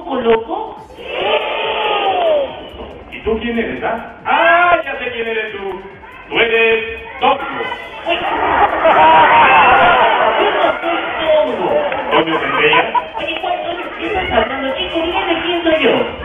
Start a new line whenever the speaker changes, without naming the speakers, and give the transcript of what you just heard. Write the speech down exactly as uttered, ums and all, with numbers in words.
poco loco?
¿Y tú quién eres, ah? ¡Ah, ya sé quién eres tú! ¡Tú eres Tongo!
Oye, yo no soy Tongo.
¿Toño Centella?
Oye, ¿cuál Tongo? ¿Qué estás hablando, chico? Dime quién soy yo.